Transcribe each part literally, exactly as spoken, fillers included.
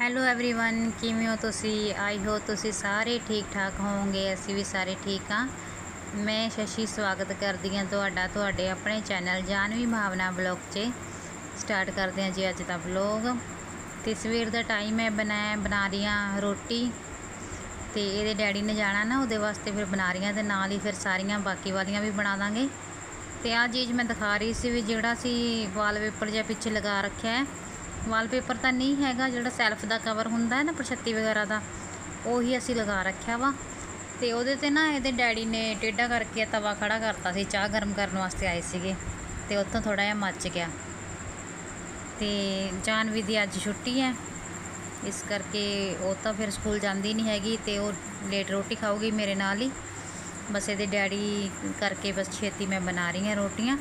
Hello everyone ਕਿਵੇਂ ਹੋ ਤੁਸੀਂ। ਆਈ ਹੋ ਤੁਸੀਂ ਸਾਰੇ ਠੀਕ ਠਾਕ ਹੋਵੋਗੇ, ਅਸੀਂ ਵੀ ਸਾਰੇ ਠੀਕ ਹਾਂ। ਮੈਂ ਸ਼ਸ਼ੀ ਸਵਾਗਤ ਕਰਦੀ ਹਾਂ ਤੁਹਾਡਾ ਤੁਹਾਡੇ ਆਪਣੇ ਚੈਨਲ ਜਾਨਵੀ ਭਾਵਨਾ ਬਲੌਗ 'ਚ। ਸਟਾਰਟ ਕਰਦੇ ਹਾਂ ਜੀ ਅੱਜ ਦਾ ਬਲੌਗ। ਤੇ ਸਵੇਰ ਦਾ ਟਾਈਮ ਹੈ, ਬਣਾ ਬਣਾ ਰਹੀ ਹਾਂ ਰੋਟੀ। ਤੇ ਇਹਦੇ ਡੈਡੀ ਨੇ ਜਾਣਾ ਨਾ, ਉਹਦੇ ਵਾਸਤੇ ਫਿਰ ਬਣਾ ਰਹੀ ਹਾਂ, ਤੇ ਨਾਲ ਹੀ ਫਿਰ ਸਾਰੀਆਂ ਬਾਕੀ ਵਾਲੀਆਂ ਵੀ ਬਣਾ ਦਾਂਗੇ। ਤੇ ਆਹ ਚੀਜ਼ ਮੈਂ ਦਿਖਾ ਰਹੀ ਸੀ ਵੀ ਜਿਹੜਾ ਸੀ ਵਾਲਪੇਪਰ ਜਿਹਾ ਪਿੱਛੇ ਲਗਾ ਰੱਖਿਆ ਹੈ। ਵਾਲਪੇਪਰ ਤਾਂ ਨਹੀਂ ਹੈਗਾ, ਜਿਹੜਾ ਸੈਲਫ ਦਾ ਕਵਰ ਹੁੰਦਾ ਹੈ ਨਾ ਪ੍ਰਛੱਤੀ ਵਗੈਰਾ ਦਾ, ਉਹੀ ਅਸੀਂ ਲਗਾ ਰੱਖਿਆ ਵਾ। ਤੇ ਉਹਦੇ ਤੇ ਨਾ ਇਹਦੇ ਡੈਡੀ ਨੇ ਟੇਢਾ ਕਰਕੇ ਤਵਾ ਖੜਾ ਕਰਤਾ ਸੀ, ਚਾਹ ਗਰਮ ਕਰਨ ਵਾਸਤੇ ਆਏ ਸੀਗੇ, ਤੇ ਉੱਥੋਂ ਥੋੜਾ ਜਿਹਾ ਮੱਚ ਗਿਆ। ਤੇ ਜਾਨਵੀ ਦੀ ਅੱਜ ਛੁੱਟੀ ਹੈ, ਇਸ ਕਰਕੇ ਉਹ ਤਾਂ ਫਿਰ ਸਕੂਲ ਜਾਂਦੀ ਨਹੀਂ ਹੈਗੀ, ਤੇ ਉਹ ਲੇਟ ਰੋਟੀ ਖਾਊਗੀ ਮੇਰੇ ਨਾਲ ਹੀ। ਬਸ ਇਹਦੇ ਡੈਡੀ ਕਰਕੇ ਬਸ ਛੇਤੀ ਮੈਂ ਬਣਾ ਰਹੀ ਹਾਂ ਰੋਟੀਆਂ।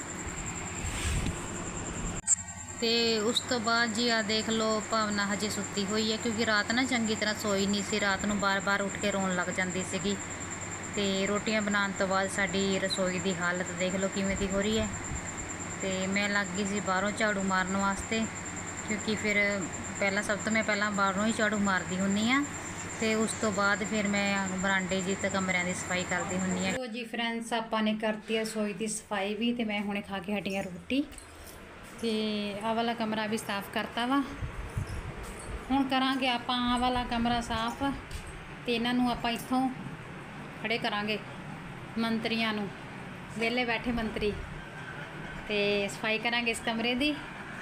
ਤੇ ਉਸ ਤੋਂ ਬਾਅਦ ਜੀ ਆ ਦੇਖ ਲਓ, ਭਾਵਨਾ ਹਜੇ ਸੁੱਤੀ ਹੋਈ ਹੈ, ਕਿਉਂਕਿ ਰਾਤ ਨਾ ਚੰਗੀ ਤਰ੍ਹਾਂ ਸੋਈ ਨਹੀਂ ਸੀ। ਰਾਤ ਨੂੰ ਬਾਰ-ਬਾਰ ਉੱਠ ਕੇ ਰੋਣ ਲੱਗ ਜਾਂਦੀ ਸੀਗੀ। ਤੇ ਰੋਟੀਆਂ ਬਣਾਉਣ ਤੋਂ ਬਾਅਦ ਸਾਡੀ ਰਸੋਈ ਦੀ ਹਾਲਤ ਦੇਖ ਲਓ ਕਿਵੇਂ ਦੀ ਹੋ ਰਹੀ ਹੈ। ਤੇ ਮੈਂ ਲੱਗ ਗਈ ਸੀ ਬਾਹਰੋਂ ਝਾੜੂ ਮਾਰਨ ਵਾਸਤੇ, ਕਿਉਂਕਿ ਫਿਰ ਪਹਿਲਾਂ ਸਭ ਤੋਂ ਮੈਂ ਪਹਿਲਾਂ ਬਾਹਰੋਂ ਹੀ ਝਾੜੂ ਮਾਰਦੀ ਹੁੰਦੀ ਹਾਂ, ਤੇ ਉਸ ਤੋਂ ਬਾਅਦ ਫਿਰ ਮੈਂ ਬਰਾਂਡੇ ਜੀ ਤੇ ਕਮਰਿਆਂ ਦੀ ਸਫਾਈ ਕਰਦੀ ਹੁੰਦੀ ਹਾਂ। ਲੋ ਜੀ ਫਰੈਂਡਸ, ਆਪਾਂ ਨੇ ਕਰਤੀ ਰਸੋਈ ਦੀ ਸਫਾਈ ਵੀ, ਤੇ ਮੈਂ ਹੁਣੇ ਖਾ ਕੇ ਹਟੀ ਹਾਂ ਰੋਟੀ। ਤੇ ਆਹ ਵਾਲਾ ਕਮਰਾ ਵੀ ਸਾਫ਼ ਕਰਤਾ ਵਾ। ਹੁਣ ਕਰਾਂਗੇ ਆਪਾਂ ਆਹ ਵਾਲਾ ਕਮਰਾ ਸਾਫ਼, ਤੇ ਇਹਨਾਂ ਨੂੰ ਆਪਾਂ ਇੱਥੋਂ ਖੜੇ ਕਰਾਂਗੇ ਮੰਤਰੀਆਂ ਨੂੰ, ਵਿਹਲੇ ਬੈਠੇ ਮੰਤਰੀ, ਤੇ ਸਫਾਈ ਕਰਾਂਗੇ ਇਸ ਕਮਰੇ ਦੀ।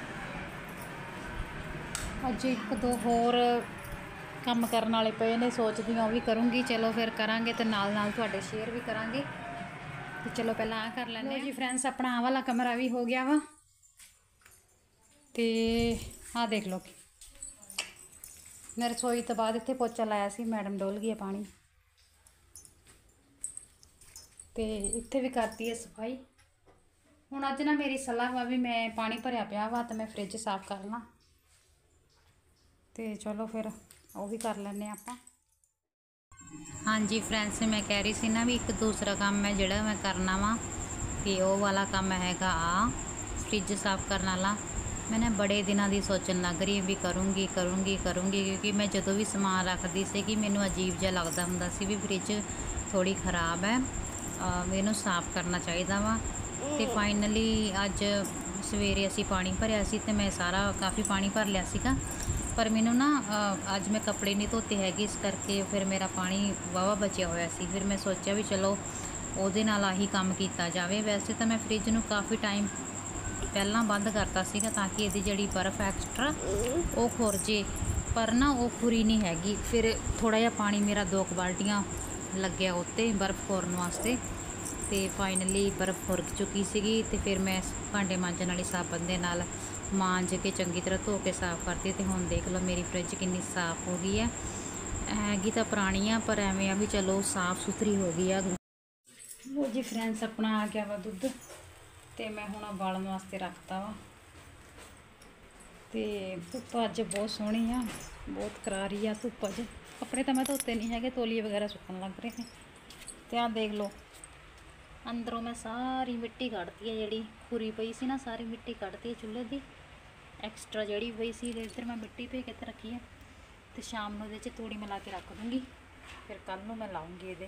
ਅੱਜ ਇੱਕ ਦੋ ਹੋਰ ਕੰਮ ਕਰਨ ਵਾਲੇ ਪਏ ਨੇ, ਸੋਚਦੀ ਹਾਂ ਉਹ ਵੀ ਕਰੂੰਗੀ। ਚਲੋ ਫਿਰ ਕਰਾਂਗੇ, ਤੇ ਨਾਲ ਨਾਲ ਤੁਹਾਡੇ ਸ਼ੇਅਰ ਵੀ ਕਰਾਂਗੇ। ਤੇ ਚਲੋ ਪਹਿਲਾਂ ਆਹ ਕਰ ਲੈਂਦੇ ਹਾਂ ਜੀ ਫਰੈਂਡਸ। ਆਪਣਾ ਆਹ ਵਾਲਾ ਕਮਰਾ ਵੀ ਹੋ ਗਿਆ ਵਾ। ਤੇ ਆਹ ਦੇਖ ਲਓ, ਮੈਂ ਰਸੋਈ ਤੋਂ ਬਾਅਦ ਇੱਥੇ ਪੋਚਾ ਲਾਇਆ ਸੀ, ਮੈਡਮ ਡੋਲ ਗਈ ਪਾਣੀ, ਤੇ ਇੱਥੇ ਵੀ ਕਰਤੀ ਹੈ ਸਫਾਈ। ਹੁਣ ਅੱਜ ਨਾ ਮੇਰੀ ਸਲਾਹ ਵਾ ਵੀ ਮੈਂ ਪਾਣੀ ਭਰਿਆ ਪਿਆ ਵਾ, ਤੇ ਮੈਂ ਫਰਿੱਜ ਸਾਫ਼ ਕਰ ਲਾਂ। ਤੇ ਚਲੋ ਫਿਰ ਉਹ ਵੀ ਕਰ ਲੈਂਦੇ ਹਾਂ ਆਪਾਂ। ਹਾਂਜੀ ਫਰੈਂਡਸ, ਮੈਂ ਕਹਿ ਰਹੀ ਸੀ ਨਾ ਵੀ ਇੱਕ ਦੂਸਰਾ ਕੰਮ ਹੈ ਜਿਹੜਾ ਮੈਂ ਕਰਨਾ ਵਾ, ਤੇ ਉਹ ਵਾਲਾ ਕੰਮ ਹੈਗਾ ਆ ਫਰਿੱਜ ਸਾਫ਼ ਕਰਨ ਵਾਲਾ। ਮੈਂ ਨਾ ਬੜੇ ਦਿਨਾਂ ਦੀ ਸੋਚਣ ਲੱਗ ਰਹੀ ਵੀ ਕਰੂੰਗੀ ਕਰੂੰਗੀ ਕਰੂੰਗੀ, ਕਿਉਂਕਿ ਮੈਂ ਜਦੋਂ ਵੀ ਸਮਾਨ ਰੱਖਦੀ ਸੀਗੀ ਮੈਨੂੰ ਅਜੀਬ ਜਿਹਾ ਲੱਗਦਾ ਹੁੰਦਾ ਸੀ ਵੀ ਫਰਿੱਜ ਥੋੜ੍ਹੀ ਖ਼ਰਾਬ ਹੈ, ਇਹਨੂੰ ਸਾਫ਼ ਕਰਨਾ ਚਾਹੀਦਾ ਵਾ। ਤੇ ਫਾਈਨਲੀ ਅੱਜ ਸਵੇਰੇ ਅਸੀਂ ਪਾਣੀ ਭਰਿਆ ਸੀ, ਤੇ ਮੈਂ ਸਾਰਾ ਕਾਫੀ ਪਾਣੀ ਭਰ ਲਿਆ ਸੀਗਾ, ਪਰ ਮੈਨੂੰ ਨਾ ਅੱਜ ਮੈਂ ਕੱਪੜੇ ਨਹੀਂ ਧੋਤੇ ਹੈਗੇ, ਇਸ ਕਰਕੇ ਫਿਰ ਮੇਰਾ ਪਾਣੀ ਵਾਹਵਾ ਬਚਿਆ ਹੋਇਆ ਸੀ। ਫਿਰ ਮੈਂ ਸੋਚਿਆ ਵੀ ਚਲੋ ਉਹਦੇ ਨਾਲ ਆਹੀ ਕੰਮ ਕੀਤਾ ਜਾਵੇ। ਵੈਸੇ ਤਾਂ ਮੈਂ ਫਰਿੱਜ ਨੂੰ ਕਾਫੀ ਟਾਈਮ ਪਹਿਲਾਂ ਬੰਦ ਕਰਤਾ ਸੀਗਾ, ਤਾਂ ਕਿ ਇਹਦੀ ਜਿਹੜੀ ਬਰਫ਼ ਐਕਸਟਰਾ ਉਹ ਖੁਰ ਜੇ, ਪਰ ਨਾ ਉਹ ਖੁਰੀ ਨਹੀਂ ਹੈਗੀ। ਫਿਰ ਥੋੜ੍ਹਾ ਜਿਹਾ ਪਾਣੀ ਮੇਰਾ ਦੋ ਕੁ ਬਾਲਟੀਆਂ ਲੱਗਿਆ ਉੱਤੇ ਬਰਫ਼ ਖੋਰਨ ਵਾਸਤੇ, ਤੇ ਫਾਈਨਲੀ ਬਰਫ਼ ਖੁਰ ਚੁੱਕੀ ਸੀਗੀ। ਤੇ ਫਿਰ ਮੈਂ ਭਾਂਡੇ ਮਾਂਜਣ ਵਾਲੀ ਸਾਬਣ ਦੇ ਨਾਲ ਮਾਂਜ ਕੇ ਚੰਗੀ ਤਰ੍ਹਾਂ ਧੋ ਕੇ ਸਾਫ਼ ਕਰਤੀ। ਤੇ ਹੁਣ ਦੇਖ ਲਓ ਮੇਰੀ ਫਰਿੱਜ ਕਿੰਨੀ ਸਾਫ਼ ਹੋ ਗਈ ਹੈ। ਹੈਗੀ ਤਾਂ ਪੁਰਾਣੀ ਆ, ਪਰ ਐਵੇਂ ਆ ਵੀ ਚਲੋ ਸਾਫ਼ ਸੁਥਰੀ ਹੋ ਗਈ ਆ। ਲੋ ਜੀ ਫਰੈਂਡਸ, ਆਪਣਾ ਆ ਗਿਆ ਵਾ ਦੁੱਧ, ਤੇ ਮੈਂ ਹੁਣ ਉਬਾਲਣ ਵਾਸਤੇ ਰੱਖਤਾ ਵਾ। ਤੇ ਧੁੱਪ ਅੱਜ ਬਹੁਤ ਸੋਹਣੀ ਆ, ਬਹੁਤ ਕਰਾਰੀ ਆ ਧੁੱਪ ਅੱਜ। ਕੱਪੜੇ ਤਾਂ ਮੈਂ ਧੋਤੇ ਨਹੀਂ ਹੈਗੇ, ਤੌਲੀਏ ਵਗੈਰਾ ਸੁੱਕਣ ਲੱਗ ਰਹੇ ਨੇ। ਤੇ ਆਹ ਦੇਖ ਲਓ, ਅੰਦਰੋਂ ਮੈਂ ਸਾਰੀ ਮਿੱਟੀ ਕੱਢਤੀ ਹੈ, ਜਿਹੜੀ ਖੁਰੀ ਪਈ ਸੀ ਨਾ ਸਾਰੀ ਮਿੱਟੀ ਕੱਢਤੀ ਹੈ ਚੁੱਲ੍ਹੇ ਦੀ, ਐਕਸਟਰਾ ਜਿਹੜੀ ਪਈ ਸੀ। ਇੱਧਰ ਮੈਂ ਮਿੱਟੀ ਭੇ ਕੇ ਰੱਖੀ ਹੈ, ਤੇ ਸ਼ਾਮ ਨੂੰ ਇਹਦੇ 'ਚ ਤੂੜੀ ਮਿਲਾ ਕੇ ਰੱਖ ਦੂੰਗੀ, ਫਿਰ ਕੱਲ੍ਹ ਨੂੰ ਮੈਂ ਲਾਉਂਗੀ ਇਹਦੇ।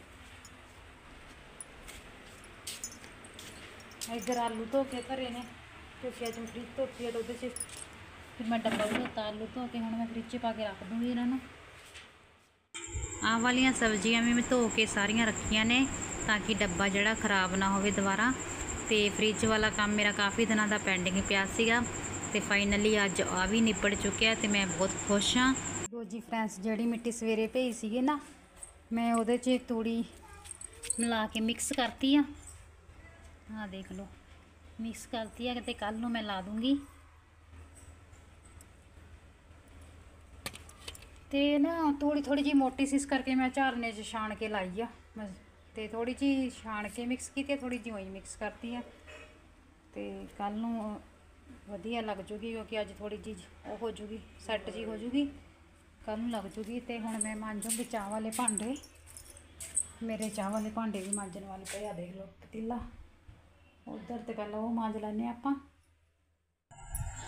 ਇੱਧਰ ਆਲੂ ਧੋ ਕੇ ਧਰੇ ਨੇ, ਕਿਉਂਕਿ ਅੱਜ ਮੈਂ ਫਰਿੱਜ ਧੋਤੀ ਹੈ, ਤਾਂ ਉਹਦੇ 'ਚ ਫਿਰ ਮੈਂ ਡੱਬਾ ਧੋਤਾ ਆਲੂ ਧੋ ਕੇ। ਹੁਣ ਮੈਂ ਫਰਿੱਜ 'ਚ ਪਾ ਕੇ ਰੱਖ ਦੂੰਗੀ ਇਹਨਾਂ ਨੂੰ। ਆਹ ਵਾਲੀਆਂ ਸਬਜ਼ੀਆਂ ਵੀ ਮੈਂ ਧੋ ਕੇ ਸਾਰੀਆਂ ਰੱਖੀਆਂ ਨੇ, ਤਾਂ ਕਿ ਡੱਬਾ ਜਿਹੜਾ ਖ਼ਰਾਬ ਨਾ ਹੋਵੇ ਦੁਬਾਰਾ। ਤੇ ਫਰਿੱਜ ਵਾਲਾ ਕੰਮ ਮੇਰਾ ਕਾਫੀ ਦਿਨਾਂ ਦਾ ਪੈਂਡਿੰਗ ਪਿਆ ਸੀਗਾ, ਤੇ ਫਾਈਨਲੀ ਅੱਜ ਆ ਵੀ ਨਿਬੜ ਚੁੱਕਿਆ, ਤੇ ਮੈਂ ਬਹੁਤ ਖੁਸ਼ ਹਾਂ। ਲੋ ਜੀ ਫਰੈਂਡਸ, ਜਿਹੜੀ ਮਿੱਟੀ ਸਵੇਰੇ ਭੇਜੀ ਸੀਗੀ ਨਾ, ਮੈਂ ਉਹਦੇ 'ਚ ਤੂੜੀ ਮਿਲਾ ਕੇ ਮਿਕਸ ਕਰਤੀ ਆ। ਆਹ ਦੇਖ ਲਓ, ਮਿਕਸ ਕਰਤੀ ਆ, ਤੇ ਕੱਲ੍ਹ ਨੂੰ ਮੈਂ ਲਾ ਦੂੰਗੀ। ਤੇ ਨਾ ਥੋੜ੍ਹੀ ਥੋੜ੍ਹੀ ਜਿਹੀ ਮੋਟੀ ਸੀ, ਇਸ ਕਰਕੇ ਮੈਂ ਝਾਰਨੇ 'ਚ ਛਾਣ ਕੇ ਲਾਈ ਆ। ਤੇ ਥੋੜ੍ਹੀ ਜਿਹੀ ਛਾਣ ਕੇ ਮਿਕਸ ਕੀਤੀ, ਥੋੜ੍ਹੀ ਜਿਹੀ ਉਹੀ ਮਿਕਸ ਕਰਤੀ ਆ, ਤੇ ਕੱਲ੍ਹ ਨੂੰ ਵਧੀਆ ਲੱਗ ਜੂਗੀ, ਕਿਉਂਕਿ ਅੱਜ ਥੋੜ੍ਹੀ ਜਿਹੀ ਉਹ ਹੋ ਜੂਗੀ, ਸੈੱਟ ਜਿਹੀ ਹੋ ਜੂਗੀ, ਕੱਲ੍ਹ ਨੂੰ ਲੱਗ ਜੂਗੀ। ਤੇ ਹੁਣ ਮੈਂ ਮਾਂਜੂਗੀ ਚਾਹ ਵਾਲੇ ਭਾਂਡੇ, ਮੇਰੇ ਚਾਹ ਵਾਲੇ ਭਾਂਡੇ ਵੀ ਮਾਂਜਣ ਵਾਲੇ ਪਏ ਆ। ਦੇਖ ਲਓ ਪਤੀਲਾ ਉੱਧਰ, ਤੇ ਪਹਿਲਾਂ ਉਹ ਮਾਂਜ ਲੈਂਦੇ ਆਪਾਂ।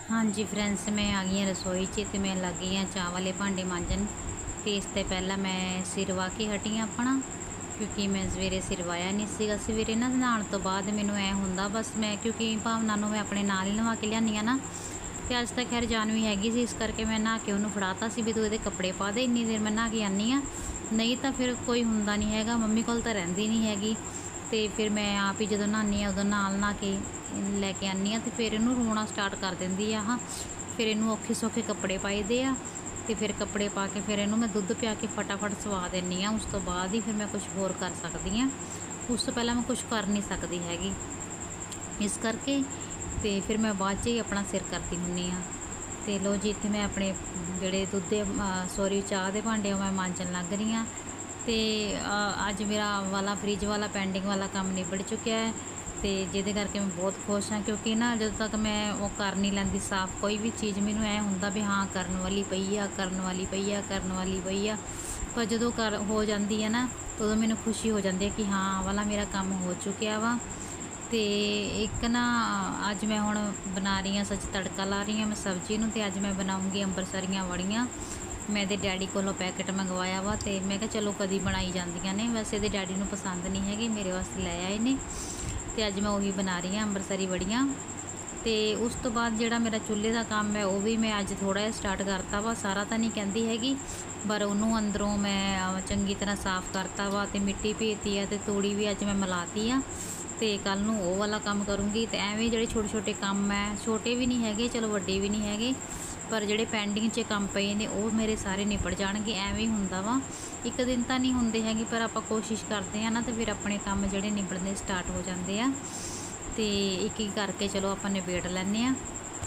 हाँ जी फ्रेंड्स, मैं आ गई रसोई च ते मैं लग गई चाह वाले भांडे मांजन। ते इस ते पहला मैं सिर वा के हटी अपना, क्योंकि मैं सवेरे सिर वाया नहीं सीगा। सवेरे ना नहाउण तो बाद मैनू ऐ हुंदा बस मैं, क्योंकि भावना नूं मैं अपने नाल ही नवा के लियानी आ ना, ते अज तक खैर जानवी हैगी सी, इस करके मैं नहा के उन्होंने फड़ाता सी भी तू इहदे कपड़े पा दे, इन्नी देर मैं नहा के आनी आ, नहीं तो फिर कोई हुंदा नहीं हैगा, मम्मी कोल तो रहिंदी नहीं हैगी। तो फिर मैं आप ही जो नहानी आ उदों नाल नहा के लैके आनी आ, तो फिर इनू रोना स्टार्ट कर देंदी आ। हाँ, फिर इनू औखे सौखे कपड़े पाई दे आ, तो फिर कपड़े पा के फिर इनू मैं दुद्ध पिया के फटाफट सवा देनी आ। उस तो बाद ही फिर मैं कुछ होर कर सकती हाँ, उस तो पहला मैं कुछ कर नहीं सकती हैगी, इस करके तो फिर मैं बाद च ही अपना सिर करती हुन्नी हाँ। तो लो जी, इत्थे मैं अपने जोड़े दुद्ध दे सॉरी चाह के भांडे मैं मांजन लग रही हाँ। तो अज मेरा वाला फ्रिज वाला पेंडिंग वाला काम निबड़ चुकिया है, तो जिहदे करके मैं बहुत खुश हाँ, क्योंकि ना जो तक मैं वो कर नहीं लैंदी साफ कोई भी चीज़, मैनू ऐ हुंदा भी हाँ करन वाली पई आ करन वाली पई आ करन वाली पई आ, पर जो कर हो जाती है ना तो उदों मैनू खुशी हो जाती है कि हाँ वाला मेरा काम हो चुकिया वा। तो एक ना अज मैं हुण बना रही हाँ, सच तड़का ला रही हाँ मैं सब्जी नूं, ते अज मैं बनाऊँगी अंबरसरियां वड़ियां। मैं दे डैडी कोलों पैकेट मंगवाया वा, तो मैं कहा चलो कदी बनाई जांदियां ने, वैसे दे डैडी नूं पसंद नहीं हैगी, मेरे वास्ते लै आए ने, तो अज मैं उही बना रही हाँ अंबरसरी वड़ियां। तो उस तो बाद जिहड़ा मेरा चुल्हे का काम है वह भी मैं अज थोड़ा जिहा स्टार्ट करता वा, सारा तो नहीं कहती हैगी, पर उन्होंने अंदरों मैं चंगी तरह साफ करता वा, तो मिट्टी भेजती है, तो तूड़ी भी अज मैं मिलाती आ, तो कल नूं वो वाला काम करूँगी। तो एवें जिहड़े छोटे छोटे काम है, छोटे भी नहीं हैगे चलो वड्डे भी नहीं हैगे, पर जिहड़े पेंडिंग च काम पे ने वो मेरे सारे निपट जाणगे। एवें हुंदा वा, एक दिन तो नहीं हुंदे हैगे, पर आपां कोशिश करते हैं ना, तो फिर अपने काम जिहड़े निबड़ने स्टार्ट हो जाते हैं। तो एक एक करके चलो आपां निबेड़ लैंदे आ।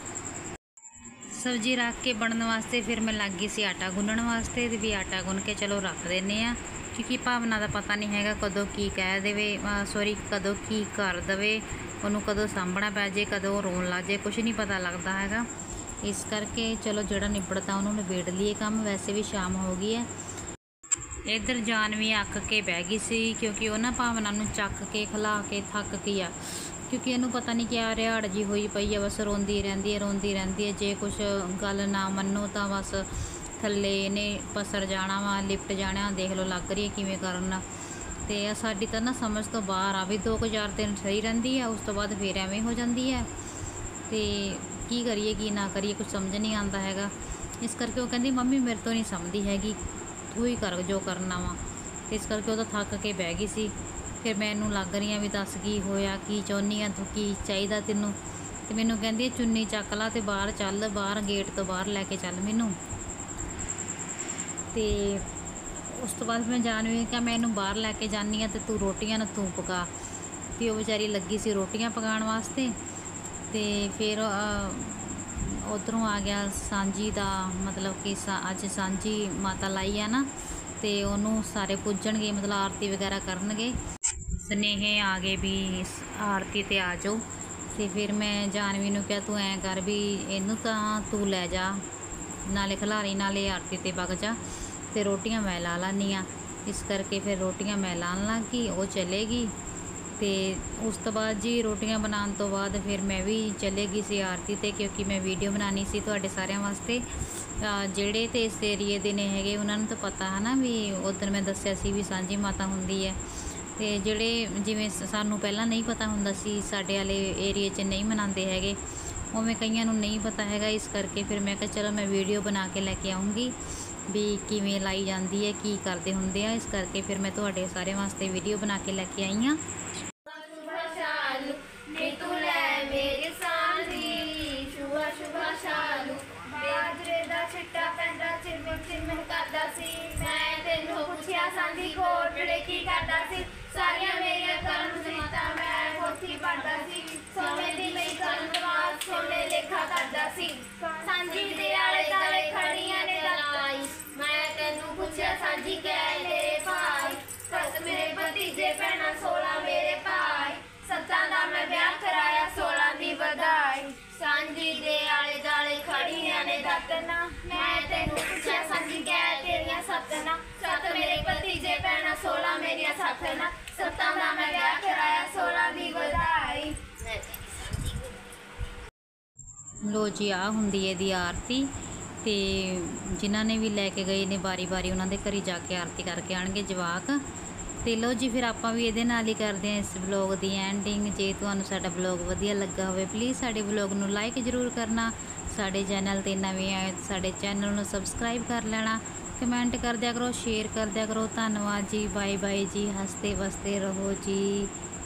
सब्जी रख के बनने वास्ते फिर मैं लग गई सी आटा गुन्नण वास्ते, तो भी आटा गुन के चलो रख देने आ, क्योंकि भावना का पता नहीं हैगा कदों की कह देवे, सॉरी कदों की कर देवे, उन्होंने कदों सामभना पै जाए, कदों रोन लग जाए, कुछ नहीं पता लगता हैगा, इस करके चलो जिहड़ा निबड़ता उन्होंने निबेड़ लिए काम। वैसे भी शाम हो गई है। इधर जानवी अक के बह गई सी, क्योंकि वह ना भावना नूं चक के खिला के थक गई आ, क्योंकि इनू पता नहीं क्या रिहाड़ जी हुई पई है, बस रोंदी रहंदी है रोंदी रहंदी है, जे कुछ गल ना मनो तो बस थल्ले इहने पसर जाना वा, लिपट जाना, देख लो लग रही है किवें करन। तो साडी तो ना समझ तो बाहर आ भी, दो कुछ चार दिन सही रहिंदी है, उस तो बाद फिर एवें हो जाती है। तो की करिए की ना करिए कुछ समझ नहीं आता हैगा, इस करके वो कहती मम्मी मेरे तो नहीं समझती हैगी, तू ही कर जो करना वा। तो इस करके वो तो थक के बह गई सी। फिर मैनू लग रही हाँ भी दस की होया, की चाहुंदी आ तू, की चाहिदा तैनूं, तो मैनू कहंदी चुन्नी चक ला ते बाहर चल, बाहर गेट तो बाहर लैके चल मैनू। तो उस तो बाद मैं जानवी क्या मैं इनू बाहर लैके जानी हाँ, तो तू रोटियां ना तू पका। तो वो बेचारी लगी सी रोटियां पकाने वास्ते। तो फिर उधरों आ गया सांझी का, मतलब कि सा अज सांझी माता लाई है ना, तो उन्होंने सारे पूजणगे, मतलब आरती वगैरह करनगे। स्नेहे आ गए भी आरती ते आ जाओ। तो फिर मैं जानवी नूं कहा तू ऐ कर भी इनू तां तू लै जा, नाले खिलारी नाले आरती ते वग जा, तो रोटियां मैं ला लैनी आ। इस करके फिर रोटियां मैं लान लग गई, वो चलेगी। तो उस तो बाद जी रोटियां बनाने तो बाद फिर मैं भी चलेगी सी आरती ते, क्योंकि मैं वीडियो बनानी सी तुहाडे सारिਆਂ वास्ते। ਜਿਹੜੇ तो इस एरिए ਦੇ ਨੇ ਹੈਗੇ ਉਹਨਾਂ ਨੂੰ ਤਾਂ ਪਤਾ है ना भी उधर मैं दस्सिया सी भी सांझी माता ਹੁੰਦੀ है। तो ਜਿਹੜੇ ਜਿਵੇਂ ਸਾਨੂੰ ਪਹਿਲਾਂ नहीं पता ਹੁੰਦਾ ਸੀ, ਸਾਡੇ ਵਾਲੇ ਏਰੀਏ 'ਚ नहीं ਮਨਾਉਂਦੇ ਹੈਗੇ, ਉਵੇਂ ਕਈਆਂ ਨੂੰ नहीं पता हैगा। इस करके फिर मैं कहा चलो मैं वीडियो बना के लैके आऊँगी भी किवें लाई जाती है, की करते होंदे आ। इस करके फिर मैं तुहाडे सारिਆਂ वास्ते वीडियो बना के लैके आई हाँ। सांझी कोटड़े की करदा सी, सारियां मेरियां कलम सीता मैं पोथी पढ़दा सी, सोने दी मेरी कलम वास सोने लेखा करदा सी। सांझी दे आले दाले खड़ियां ने लाई, मैं तैनू पुछया सांझी कै मेरे भाई, सत मेरे भतीजे भैणां सोलह मेरे भाई, सत्तां दा मैं ब्याह कराया सोलह दी बधाई। सांझी दे आले दाले खड़ियां ने दतना, मैं तैनू पुछया सांझी कै तेरियां सतना, सत मेरे भतीजे भैणां सोलह मेरियां सतना, सत्तां दा मैं ब्याह कराया सोलह दी बधाई। ਲੋ ਜੀ ਆ ਹੁੰਦੀ ਹੈ ਇਹਦੀ ਆਰਤੀ। ਤੇ ਜਿਨ੍ਹਾਂ ਨੇ ਵੀ ਲੈ ਕੇ ਗਏ ਨੇ ਵਾਰੀ ਵਾਰੀ ਉਹਨਾਂ ਦੇ ਘਰੀ ਜਾ ਕੇ ਆਰਤੀ ਕਰਕੇ ਆਣਗੇ ਜਵਾਕ। ਤੇ ਲੋ ਜੀ ਫਿਰ ਆਪਾਂ ਵੀ ਇਹਦੇ ਨਾਲ ਹੀ ਕਰਦੇ ਹਾਂ ਇਸ ਵਲੋਗ ਦੀ ਐਂਡਿੰਗ। ਜੇ ਤੁਹਾਨੂੰ ਸਾਡਾ ਵਲੋਗ ਵਧੀਆ ਲੱਗਾ ਹੋਵੇ ਪਲੀਜ਼ ਸਾਡੇ ਵਲੋਗ ਨੂੰ ਲਾਈਕ ਜ਼ਰੂਰ ਕਰਨਾ। ਸਾਡੇ ਚੈਨਲ ਤੇ ਨਵੇਂ ਆਏ ਤਾਂ ਸਾਡੇ ਚੈਨਲ ਨੂੰ ਸਬਸਕ੍ਰਾਈਬ ਕਰ ਲੈਣਾ। ਕਮੈਂਟ ਕਰ ਦਿਆ ਕਰੋ, ਸ਼ੇਅਰ ਕਰ ਦਿਆ ਕਰੋ। ਧੰਨਵਾਦ ਜੀ, ਬਾਏ ਬਾਏ ਜੀ, ਹੱਸਦੇ ਵਸਦੇ ਰਹੋ ਜੀ।